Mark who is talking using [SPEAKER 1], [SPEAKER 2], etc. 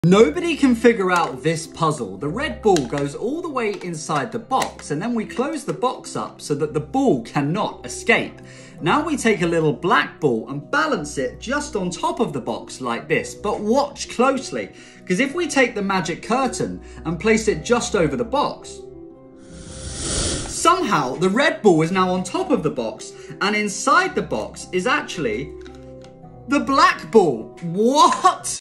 [SPEAKER 1] Nobody can figure out this puzzle. The red ball goes all the way inside the box, and then we close the box up so that the ball cannot escape. Now we take a little black ball and balance it just on top of the box like this. But watch closely, because if we take the magic curtain and place it just over the box, somehow the red ball is now on top of the box, and inside the box is actually the black ball. What?